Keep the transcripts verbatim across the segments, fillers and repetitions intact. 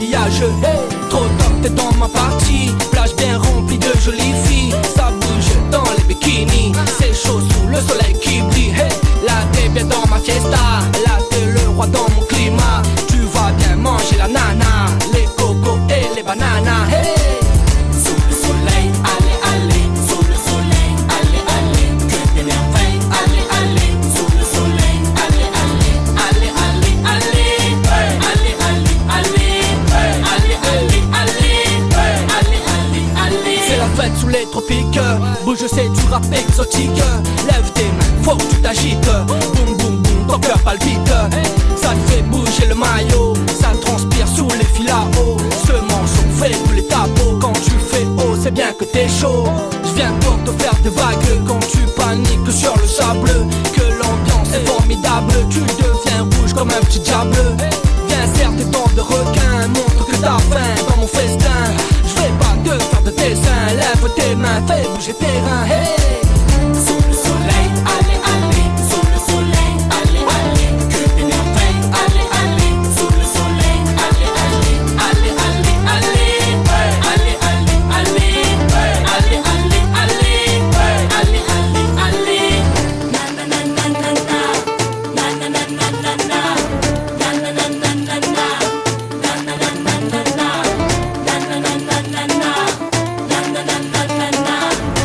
coquillages. Hey, trop top, t'es dans ma partie. Plage bien remplie de jolies filles. Ça bouge dans les bikinis. C'est chaud sous le soleil qui brille. Hey, là t'es bien dans ma fiesta. Là t'es le roi dans mon climat. Tu vas bien manger la nana, les cocos et les bananas. Hey, sous le soleil, allez, allez. Sous le soleil, allez, allez. Que des merveilles, allez, allez. Sous le soleil, allez, allez. Allez, allez, allez. Allez, allez, allez. Allez, allez, allez. Allez, allez, allez. c'est la fête sous les tropiques. Bouge, c'est du rap exotique. Lève tes mains, faut que tu t'agites. Boum, boum, boum, ton cœur palpite. Ça te fait bouger le maillot. Ça transpire sous les fils à eau. Ce morceau fait brûler ta peau. Quand tu fais haut, c'est bien que t'es chaud. Je viens pour te faire des vagues. Quand tu paniques sur le sable, que l'ambiance est formidable. Tu deviens rouge comme un petit diable. Viens serre tes dents de requin. Montre que t'as faim dans mon festin. Je vais pas te faire de dessin. Lève tes mains, fais bouger tes reins. Hey, Sous le soleil, allez, allez. Sous le soleil, allez, allez. Que des merveilles, allez, allez. Sous le soleil, allez, allez. Allez, allez, allez. Allez, allez, allez. Allez, allez, allez. Allez, allez, allez. Na na na na na na. Na na na na na na. Na na na na na na. Na na na na na na. Na na na na na na. Na na na na na na.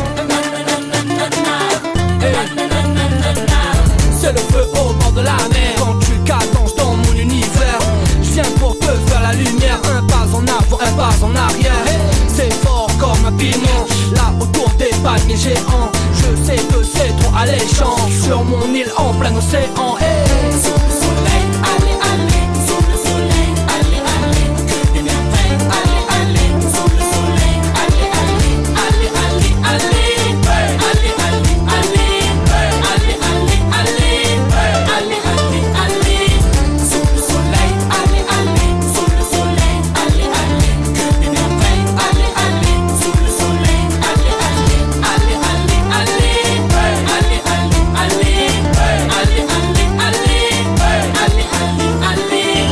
c'est le feu au bord de la mer. Quand tu cadences dans mon univers, je viens pour te faire la lumière. Un pas en avant, un pas en arrière. C'est fort comme un piment. Là autour des palmiers géants, je sais que c'est trop alléchant. Sur mon île en plein océan. Hey, Sous le soleil, allez, allez. Sous le soleil, allez, allez. Que des merveilles, allez, allez. Sous le soleil, allez, allez. Allez, allez, allez. Allez, allez, allez. Allez, allez, allez. Allez, allez, allez. Sous le soleil, allez, allez. Sous le soleil, allez, allez. Que des merveilles, allez, allez. Sous le soleil, allez, allez. Allez, allez, allez. Allez, allez, allez. Allez, allez, allez. Allez, allez, allez.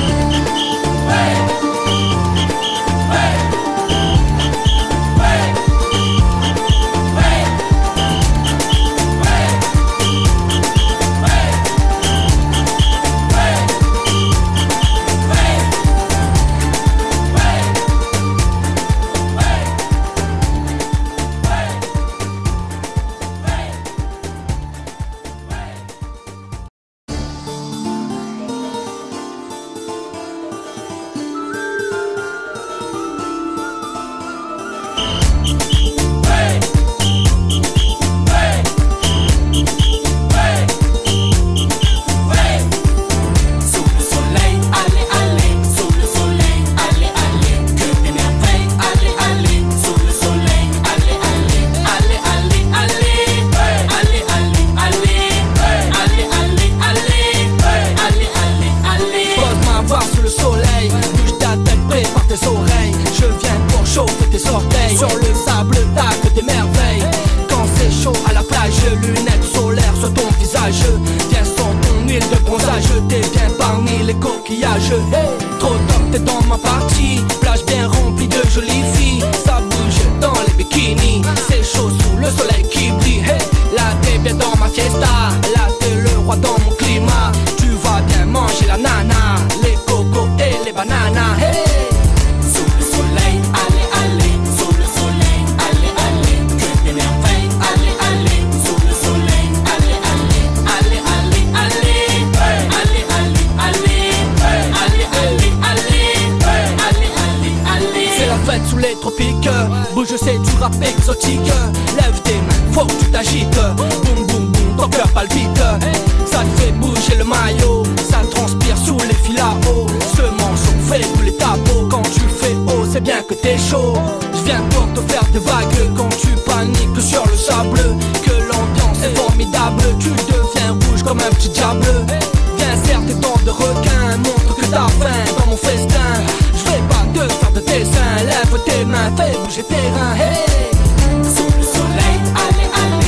Sous le soleil, allez, allez. Sous le soleil, allez, allez. Que des merveilles, allez, allez. Sous le soleil, allez, allez. Allez, allez, allez. Allez, allez, allez. Allez, allez, allez. Allez, allez, allez. pose ma voix sous le soleil. Bouge ta tête, prépare tes oreilles. Je viens pour chauffer tes orteils. Sur le sable, t'as que des merveilles. Quand c'est chaud à la plage, lunettes solaires sur ton visage. Viens sans ton huile de bronzage. T'es bien parmi les coquillages. Hey, trop top, t'es dans ma partie. Plage bien remplie de jolies filles. Ça bouge dans les bikinis. C'est chaud sous le soleil qui brille. Hey, là t'es bien dans ma fiesta. Là t'es le roi dans mon climat. Tu vas bien manger la nana, les cocos et les bananas. Hey, Sous le soleil, allez, allez. Sous le soleil, allez, allez. Que des merveilles, allez, allez. Sous le soleil, allez, allez. Allez, allez, allez. Allez, allez, allez. Allez, allez, allez. Allez, allez, allez. c'est la fête sous les tropiques. Bouge, c'est du rap exotique. Lève tes mains, faut que tu t'agites. Boum, boum, boum, ton cœur palpite. Ça te fait bouger le maillot. Ça transpire sous les fils à eau. Ce morceau fait brûler ta peau. Quand tu fais haut, c'est bien que t'es chaud. Je viens pour te faire des vagues. Quand tu paniques sur le sable, que l'ambiance est formidable. Tu deviens rouge comme un petit diable. Viens serre tes dents de requin. Montre que t'as faim dans mon festin. Je vais pas te faire de dessin. Lève tes mains, fais bouger tes reins. Hey, Sous le soleil, allez, allez.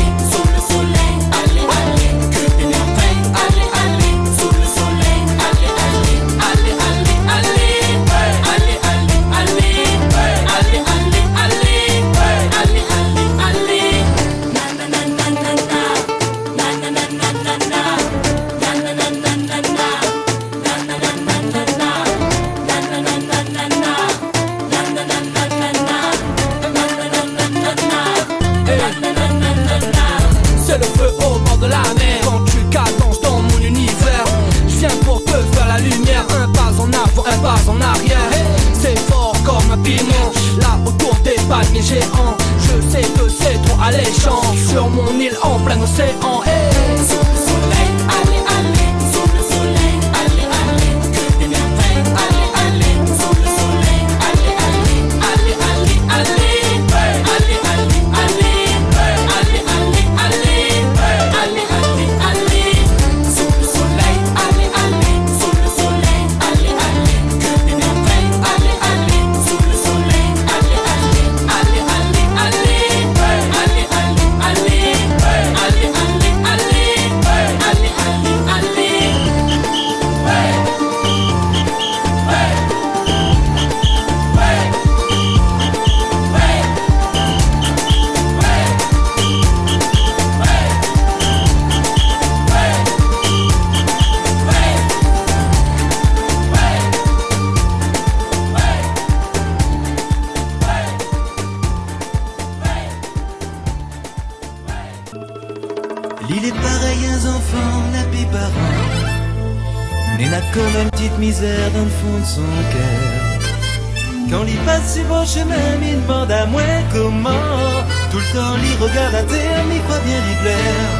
des géants. Je sais que c'est trop alléchant. Sur mon île en plein océan. Hey. Sous le soleil, allez, allez, sous le soleil, allez, allez, que des merveilles, allez, allez, sous le soleil, allez, allez, allez, allez, allez, allez, allez, allez, allez, allez, allez, allez, allez, sous le soleil, allez, allez, sous le soleil, allez, allez, que des merveilles, allez, allez, sous le soleil, allez, allez, allez, allez, allez, allez, allez, allez, allez, allez. L'île est pareille à un enfant, la paix par an, mais n'a comme une petite misère dans le fond de son cœur. Quand l'île passe sur mon chemin, il demande à moi comment. Tout le temps, l'île regarde à terre, mais croit bien y plaire.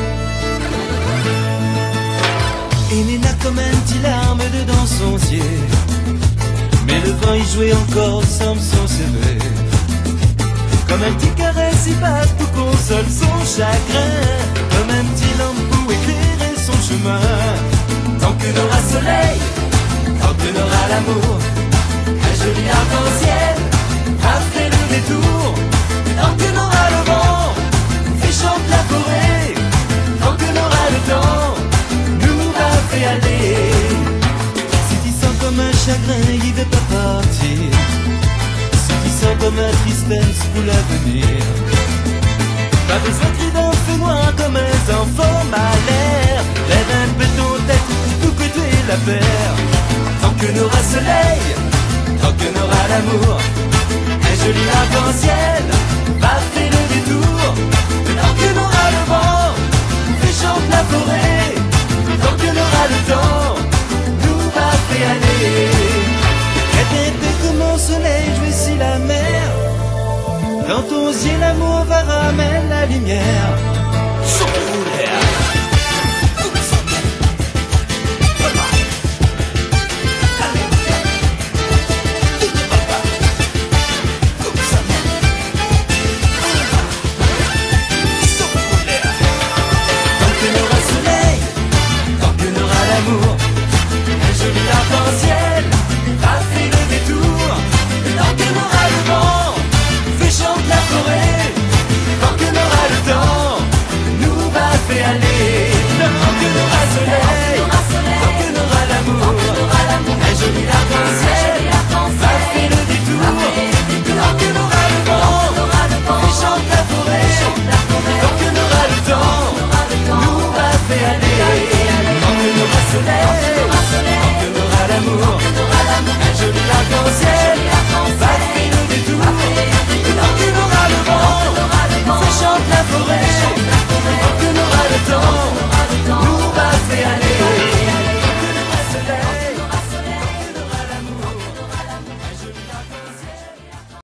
Et il n'a comme un petit larme dedans son ciel, mais le vent y jouait encore semble son sévère. Comme un petit caresse, il passe pour console son chagrin. Comme un petit lampe pour éclairer son chemin. Tant que n'aura soleil, tant que n'aura l'amour, un joli arc-en-ciel a fait le détour. Tant que n'aura le vent, fait chante la forêt. Tant que n'aura le temps, nous va fait aller. Si tu sens comme un chagrin, il veut pas partir. Comme un tristesse pour l'avenir. Pas besoin de crier dans le feu noir comme un enfant malère. Lève un peu ton tête, tout que tu es la paire. Tant que n'aura soleil, tant que n'aura l'amour, un joli arc-en-ciel va faire le détour. Tant que n'aura le vent, fait chante la forêt. Tant que n'aura le temps,